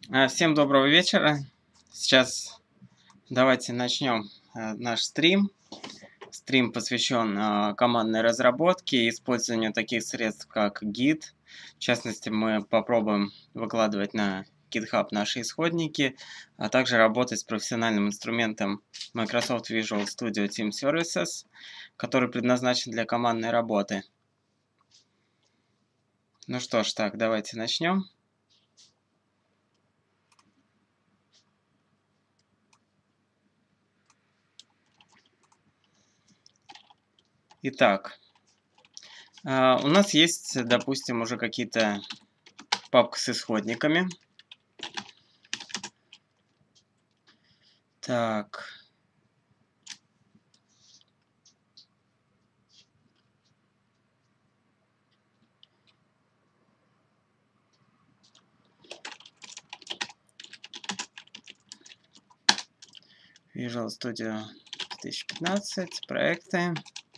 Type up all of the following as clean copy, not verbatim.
Всем доброго вечера. Сейчас давайте начнем наш стрим. Стрим посвящен командной разработке и использованию таких средств, как Git. В частности, мы попробуем выкладывать на GitHub наши исходники, а также работать с профессиональным инструментом Microsoft Visual Studio Team Services, который предназначен для командной работы. Ну что ж, так, давайте начнем. Итак, у нас есть, допустим, уже какие-то папки с исходниками. Так. Visual Studio 2015, проекты.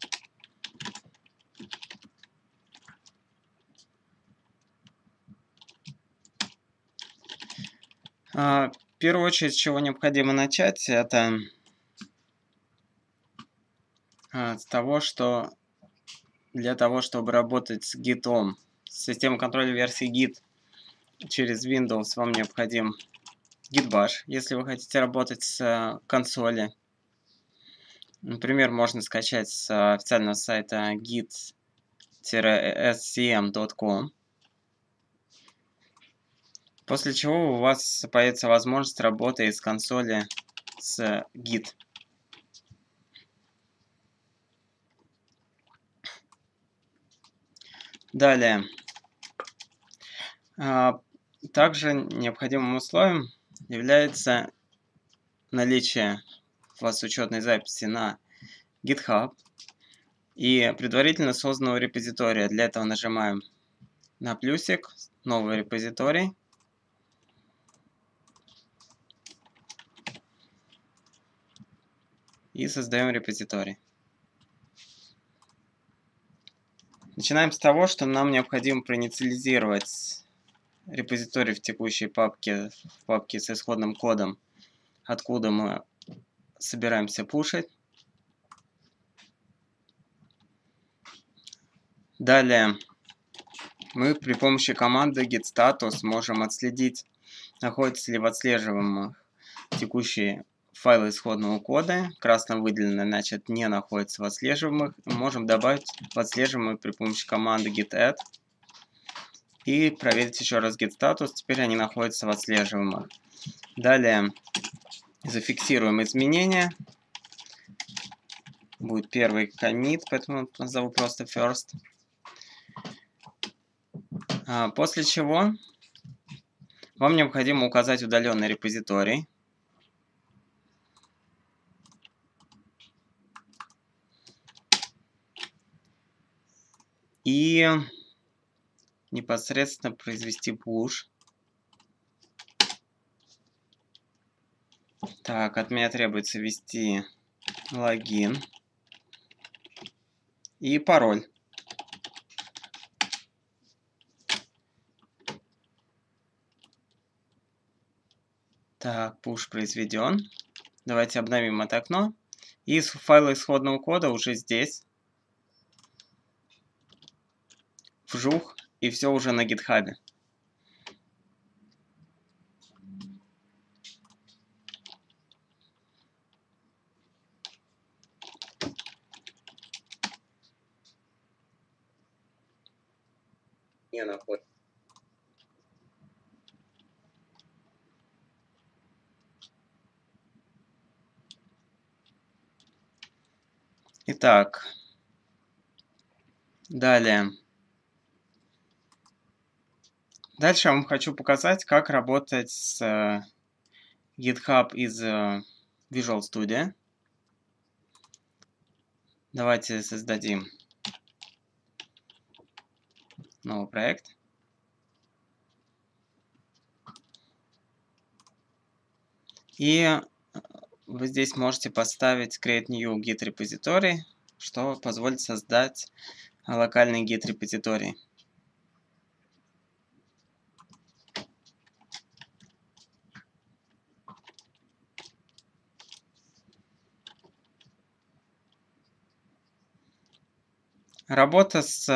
В первую очередь, с чего необходимо начать, это с того, что для того, чтобы работать с Git, с системой контроля версии Git через Windows, вам необходим Git Bash, если вы хотите работать с консоли. Например, можно скачать с официального сайта git-scm.com. После чего у вас появится возможность работы с консоли с Git. Далее. Также необходимым условием является наличие у вас учетной записи на GitHub и предварительно созданного репозитория. Для этого нажимаем на плюсик, новый репозиторий. И создаем репозиторий. Начинаем с того, что нам необходимо проинициализировать репозиторий в текущей папке, в папке с исходным кодом, откуда мы собираемся пушить. Далее мы при помощи команды git-status можем отследить, находятся ли в отслеживаемых текущие файлы исходного кода. Красно выделенные, значит, не находятся в отслеживаемых. Мы можем добавить в отслеживаемые при помощи команды git-add. И проверить еще раз git-status. Теперь они находятся в отслеживаемых. Далее зафиксируем изменения. Будет первый commit, поэтому назову просто first. После чего вам необходимо указать удаленный репозиторий. И непосредственно произвести push. Так, от меня требуется ввести логин и пароль. Так, push произведен. Давайте обновим это окно. И файл исходного кода уже здесь. Вжух, и все уже на GitHub. Не находит. Итак, далее. Дальше я вам хочу показать, как работать с GitHub из Visual Studio. Давайте создадим новый проект. И вы здесь можете поставить Create New Git Repository, что позволит создать локальный Git репозиторий. Работа с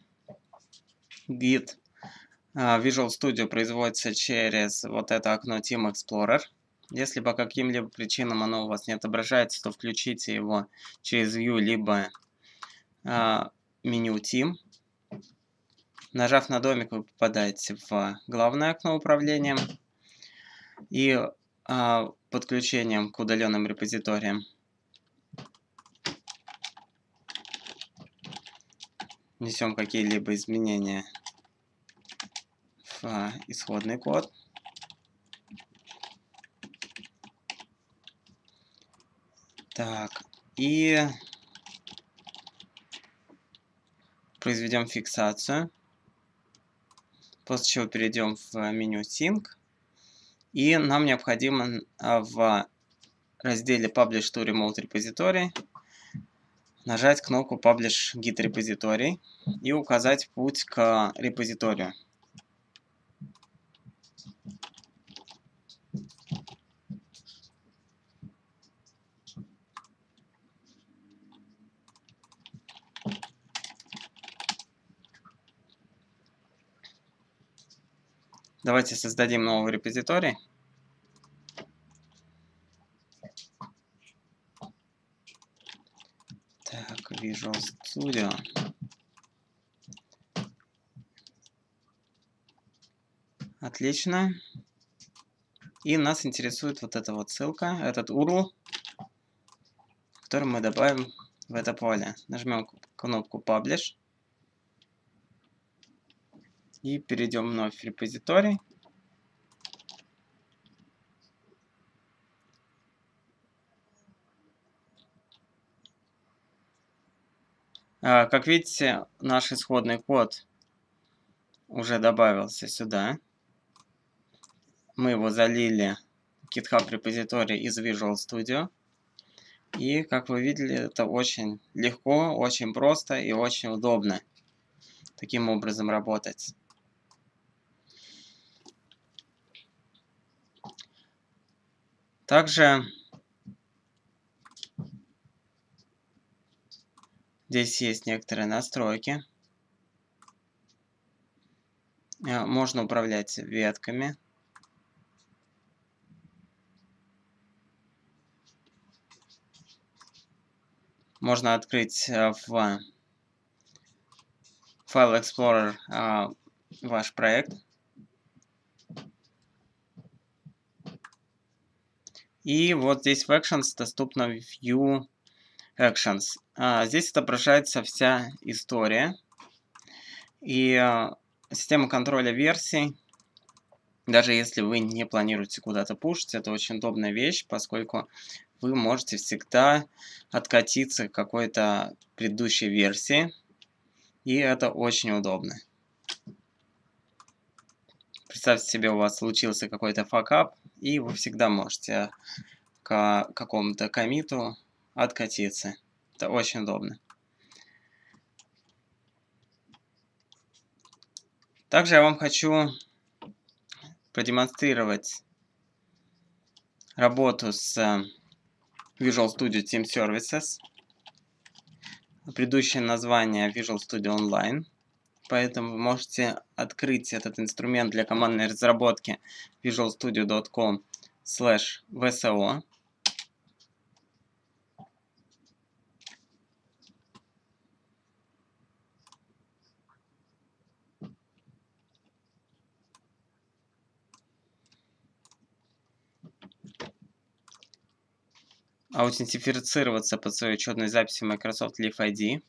Git Visual Studio производится через вот это окно Team Explorer. Если по каким-либо причинам оно у вас не отображается, то включите его через View либо меню Team. Нажав на домик, вы попадаете в главное окно управления и подключением к удаленным репозиториям. Внесем какие-либо изменения в исходный код. Так, и произведем фиксацию. После чего перейдем в меню Sync. И нам необходимо в разделе Publish to Remote Repository нажать кнопку Publish Git Repository и указать путь к репозиторию. Давайте создадим новый репозиторий. Так, Visual Studio. Отлично. И нас интересует вот эта вот ссылка, этот URL, который мы добавим в это поле. Нажмем кнопку Publish. И перейдем вновь в репозиторий. Как видите, наш исходный код уже добавился сюда. Мы его залили в GitHub репозиторий из Visual Studio. И, как вы видели, это очень легко, очень просто и очень удобно таким образом работать. Также здесь есть некоторые настройки. Можно управлять ветками. Можно открыть в File Explorer ваш проект. И вот здесь в Actions доступно View Actions. Здесь отображается вся история. И система контроля версий, даже если вы не планируете куда-то пушить, это очень удобная вещь, поскольку вы можете всегда откатиться к какой-то предыдущей версии. И это очень удобно. Представьте себе, у вас случился какой-то факап, и вы всегда можете к какому-то коммиту откатиться. Это очень удобно. Также я вам хочу продемонстрировать работу с Visual Studio Team Services. Предыдущее название Visual Studio Online. Поэтому вы можете открыть этот инструмент для командной разработки visualstudio.com/vso. Аутентифицироваться под свою учетную запись в Microsoft Leaf ID.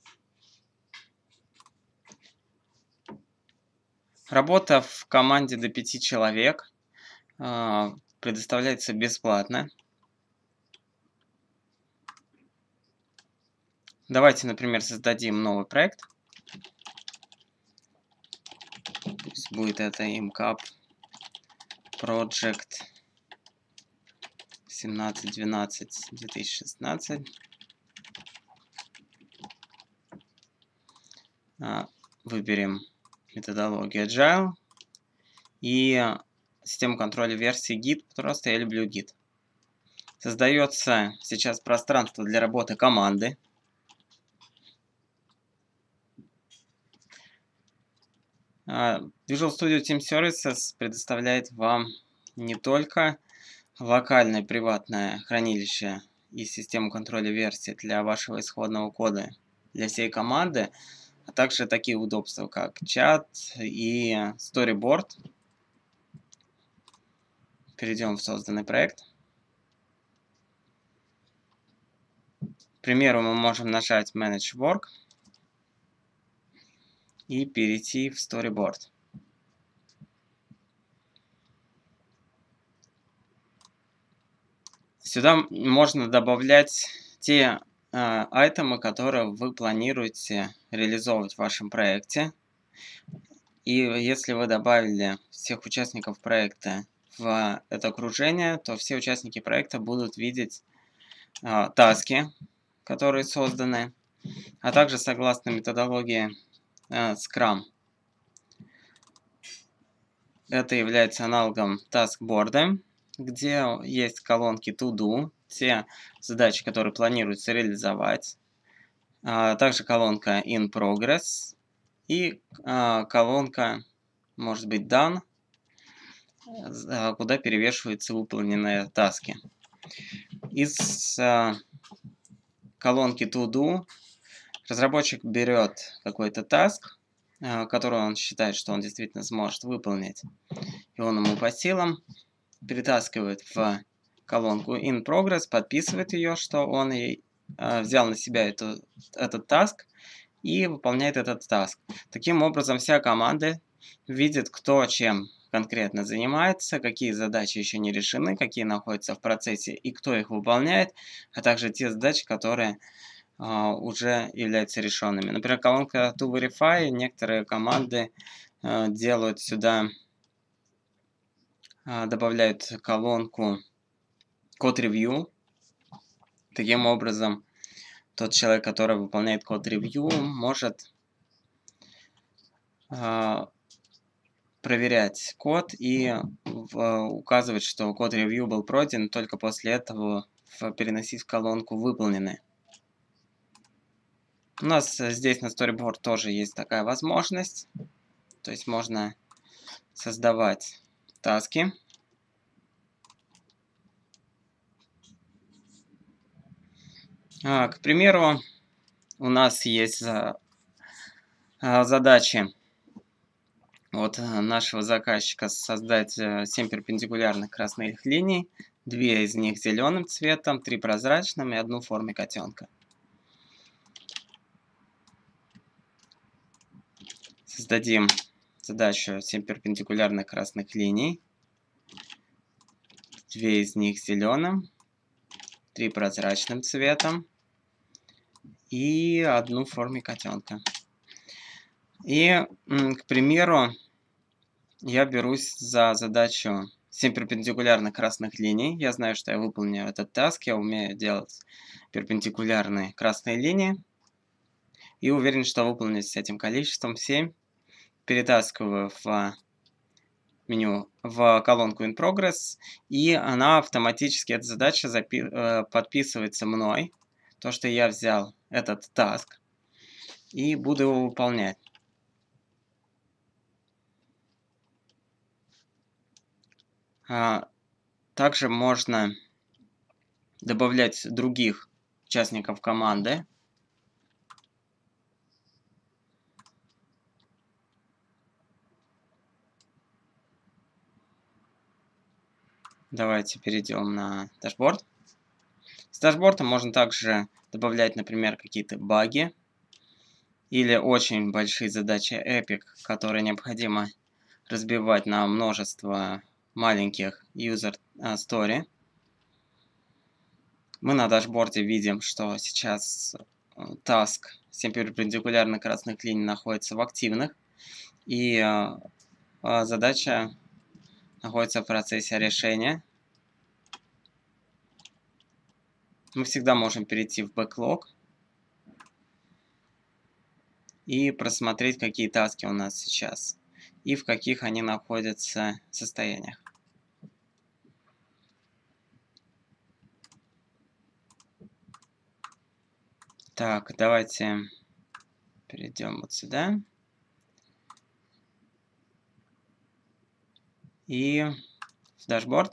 Работа в команде до 5 человек предоставляется бесплатно. Давайте, например, создадим новый проект. Пусть будет это IMCAP Project 17.12.2016. Выберем методологию Agile и систему контроля версии Git, просто я люблю Git. Создается сейчас пространство для работы команды. Visual Studio Team Services предоставляет вам не только локальное приватное хранилище и систему контроля версий для вашего исходного кода для всей команды, а также такие удобства, как чат и Storyboard. Перейдем в созданный проект. К примеру, мы можем нажать Manage Work и перейти в Storyboard. Сюда можно добавлять те айтемы, которые вы планируете реализовывать в вашем проекте. И если вы добавили всех участников проекта в это окружение, то все участники проекта будут видеть таски, которые созданы, а также согласно методологии Scrum. Это является аналогом таскборда, где есть колонки To Do, те задачи, которые планируется реализовать, также колонка In Progress и колонка, может быть, Done, куда перевешиваются выполненные таски. Из колонки To Do разработчик берет какой-то таск, который он считает, что он действительно сможет выполнить, и он ему по силам перетаскивает в колонку In Progress, подписывает ее, что он взял на себя этот таск и выполняет этот таск. Таким образом, вся команда видит, кто чем конкретно занимается, какие задачи еще не решены, какие находятся в процессе и кто их выполняет, а также те задачи, которые уже являются решенными. Например, колонка To Verify, некоторые команды делают сюда, добавляют колонку Code Review. Таким образом, тот человек, который выполняет Code Review, может проверять код и указывать, что Code Review был пройден, только после этого переносить в колонку выполненные. У нас здесь на Storyboard тоже есть такая возможность. То есть можно создавать таски. К примеру, у нас есть задачи от нашего заказчика создать 7 перпендикулярных красных линий, 2 из них зеленым цветом, 3 прозрачным и 1 в форме котенка. Создадим задачу 7 перпендикулярных красных линий, 2 из них зеленым, 3 прозрачным цветом и 1 в форме котенка. И, к примеру, я берусь за задачу 7 перпендикулярных красных линий. Я знаю, что я выполню этот таск, я умею делать перпендикулярные красные линии. И уверен, что выполню с этим количеством 7. Перетаскиваю в меню, в колонку In Progress, и она автоматически, эта задача подписывается мной, то, что я взял этот таск, и буду его выполнять. Также можно добавлять других участников команды. Давайте перейдем на дашборд. С дашборда можно также добавлять, например, какие-то баги или очень большие задачи Epic, которые необходимо разбивать на множество маленьких user story. Мы на дашборде видим, что сейчас task 7 перпендикулярных красных линий находится в активных, и задача находится в процессе решения. Мы всегда можем перейти в Backlog и просмотреть, какие таски у нас сейчас и в каких они находятся состояниях. Так, давайте перейдем вот сюда. и в дашборд.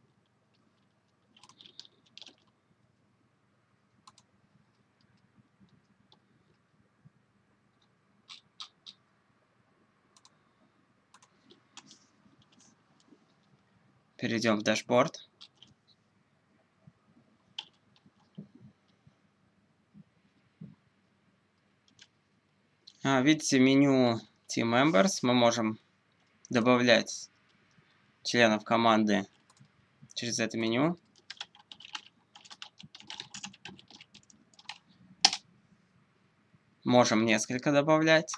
Перейдем в дашборд. Видите, меню Team Members. Мы можем добавлять членов команды через это меню. Можем несколько добавлять.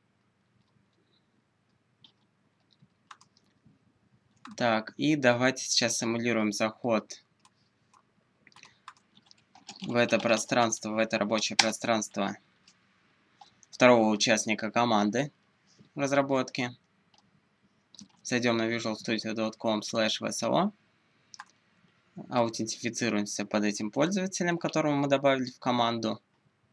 Так, и давайте сейчас симулируем заход в это пространство, в это рабочее пространство второго участника команды разработки. Зайдем на visualstudio.com/vso. Аутентифицируемся под этим пользователем, которого мы добавили в команду.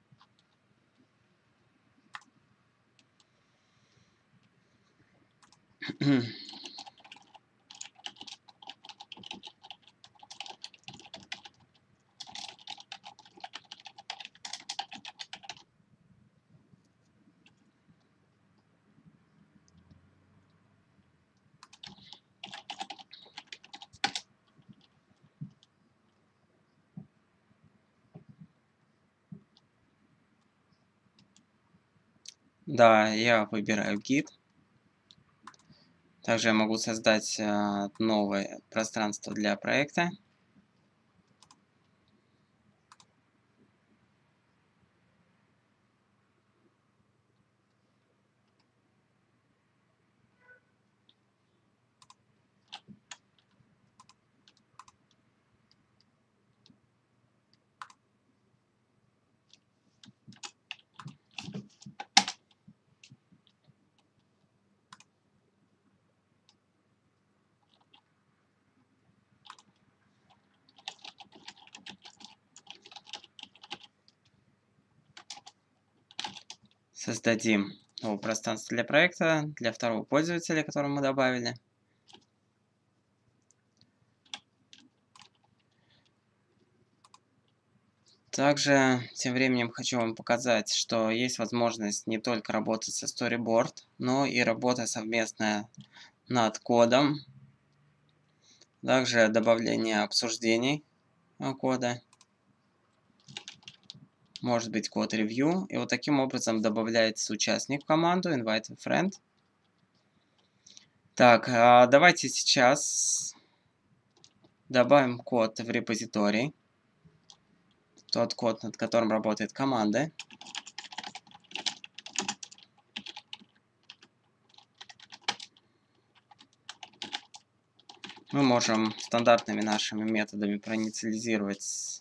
Да, я выбираю гид. Также я могу создать новое пространство для проекта. Создадим новое пространство для проекта, для второго пользователя, которого мы добавили. Также тем временем хочу вам показать, что есть возможность не только работать со Storyboard, но и работа совместная над кодом. Также добавление обсуждений кода. Может быть код ревью. И вот таким образом добавляется участник в команду, invite a friend. Так, давайте сейчас добавим код в репозиторий. Тот код, над которым работает команда. Мы можем стандартными нашими методами проинициализировать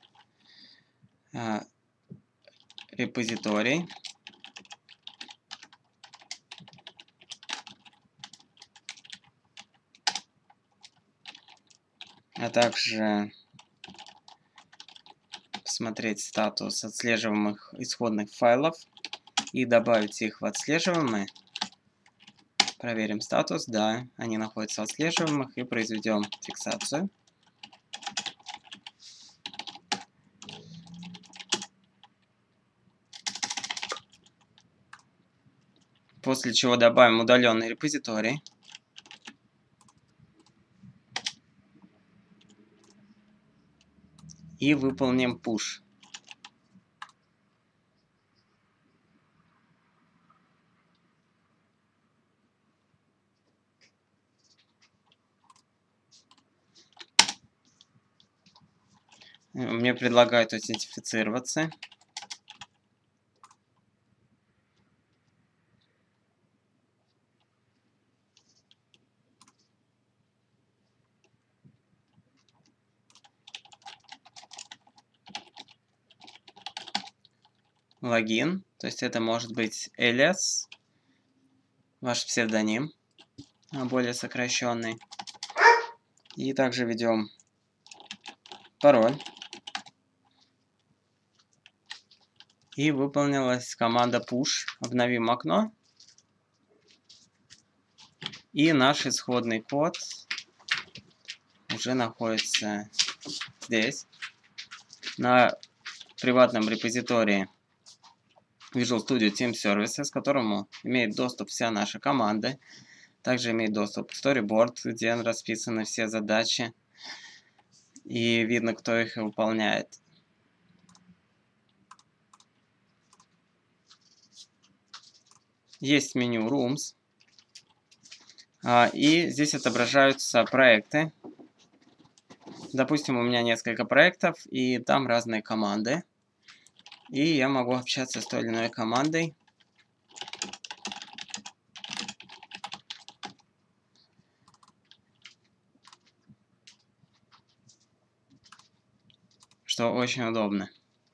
репозиторий. А также посмотреть статус отслеживаемых исходных файлов и добавить их в отслеживаемые. Проверим статус. Да, они находятся в отслеживаемых и произведем фиксацию. После чего добавим удаленный репозиторий. И выполним push. Мне предлагают аутентифицироваться. Логин, то есть это может быть alias, ваш псевдоним, более сокращенный. И также введем пароль. И выполнилась команда push. Обновим окно. И наш исходный код уже находится здесь, на приватном репозитории Visual Studio Team Services, к которому имеет доступ вся наша команда. Также имеет доступ к Storyboard, где расписаны все задачи и видно, кто их выполняет. Есть меню Rooms. И здесь отображаются проекты. Допустим, у меня несколько проектов, и там разные команды. И я могу общаться с той или иной командой. Что очень удобно.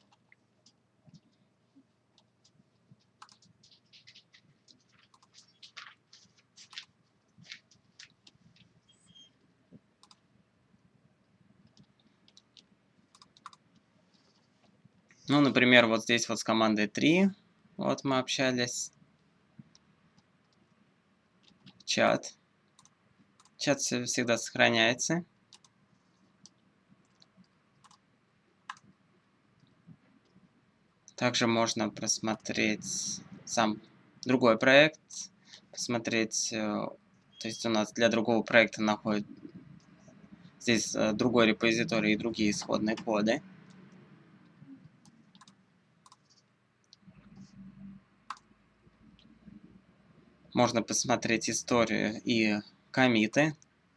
Ну, например, вот здесь вот с командой 3. Вот мы общались. Чат. Чат всегда сохраняется. Также можно просмотреть сам другой проект. Посмотреть, то есть у нас для другого проекта находит здесь другой репозиторий и другие исходные коды. Можно посмотреть историю и коммиты.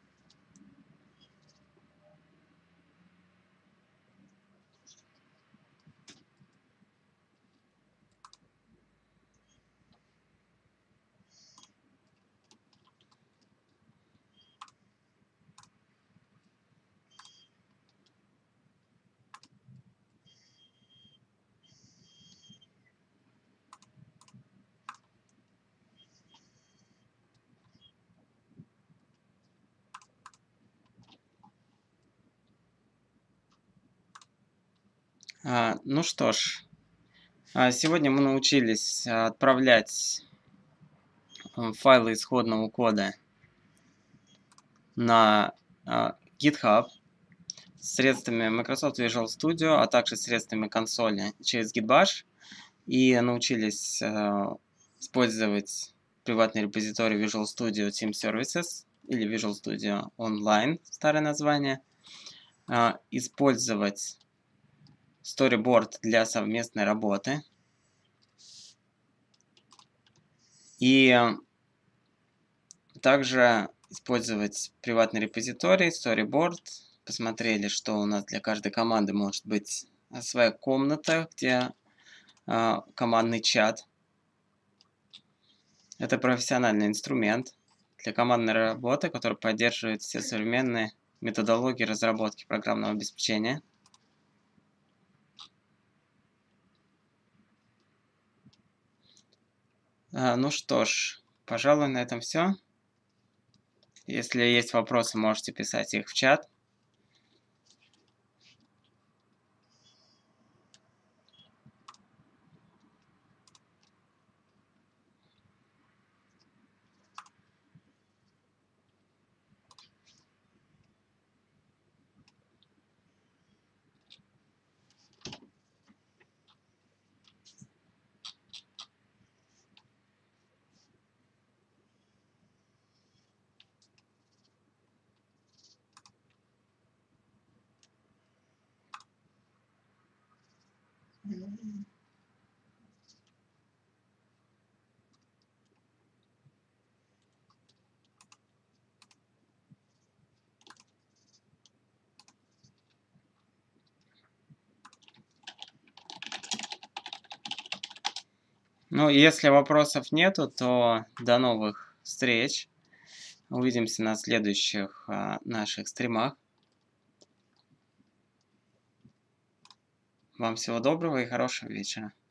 Ну что ж, сегодня мы научились отправлять файлы исходного кода на GitHub средствами Microsoft Visual Studio, а также средствами консоли через Gitbash. И научились использовать приватный репозиторий Visual Studio Team Services или Visual Studio Online, старое название. Использовать Storyboard для совместной работы. И также использовать приватный репозиторий, Storyboard. Посмотрели, что у нас для каждой команды может быть своя комната, где командный чат. Это профессиональный инструмент для командной работы, который поддерживает все современные методологии разработки программного обеспечения. Ну что ж, пожалуй, на этом все. Если есть вопросы, можете писать их в чат. Ну, если вопросов нету, то до новых встреч. Увидимся на следующих наших стримах. Вам всего доброго и хорошего вечера.